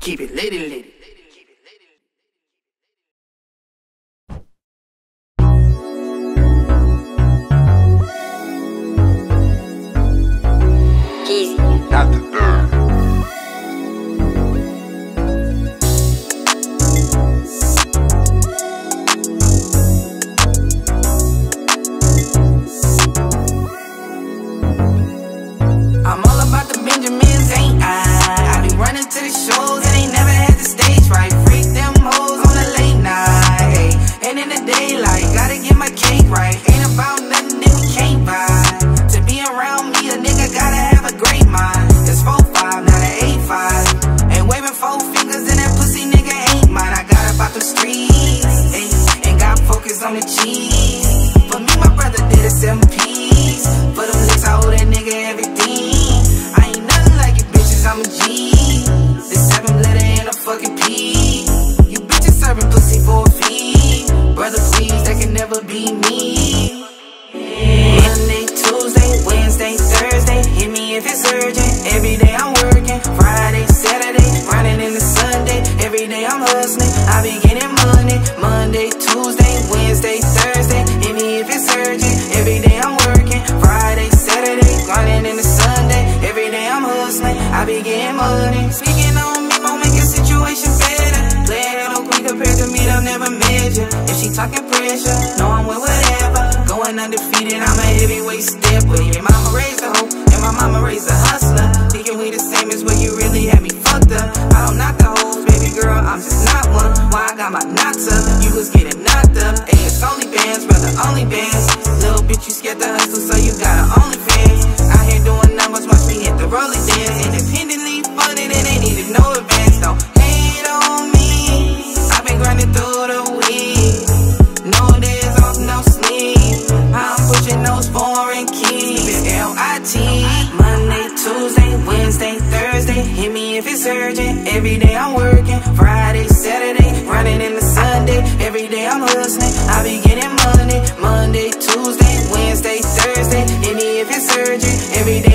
Keep it litty litty. Not the bird. I'm all about the Benjamins, ain't I? I be running to the shows and ain't never had the stage right. Freak them hoes on the late night, and in the daylight, gotta get my cake right. Ain't about nothing that we can't buy. To be around me, a nigga gotta have a great mind. It's 4-5, not an 8-5. Ain't waving 4 fingers and that pussy nigga ain't mine. I got about the streets, ain't got focus on the cheese. For me, my brother did a 7 piece. For them licks, I owe that nigga everything. I ain't nothing like you bitches, I'm a G. The 7 letter and a fucking P. You bitches serving pussy for a fee. Brother, please, that can never be me. Monday, Tuesday, Wednesday, Thursday, hit me if it's urgent. Every day I'm working. Friday, Saturday, running into Sunday. Every day I'm hustling, I be getting money. Monday, Tuesday, Wednesday, Thursday, hit me if it's urgent. Every day I'm working. Friday, Saturday, running into Sunday. Every day I'm hustling, I be getting money. Speaking on me, won't make a situation better. Player no queen compared to me, they'll never measure. If she talking pressure, know I'm with whatever. Going undefeated, I'm a heavyweight stepper. Your mama raised a hoe, and my mama raised a hustler. Thinking we the same as where you really had me fucked up. I don't knock the hoes, baby girl, I'm just not one. Why I got my knots up, you was getting knocked up. Hey, it's only bands, brother, only bands. Little bitch, you scared to hustle, so you got an OnlyFans. Out here doing numbers, watch me hit the rolling dance. Independently funded, and they needed no advance. Don't hate on me, I've been grinding through the week. No days off, no sleep. I'm pushing those foreign keys. L-I-T. Monday, Tuesday, Wednesday, Thursday, hit me if it's urgent. Every day I'm working. Friday, Saturday, running into Sunday. Every day I'm hustling, I be getting money. Monday, Tuesday, Wednesday, Thursday, hit me if it's urgent. Every day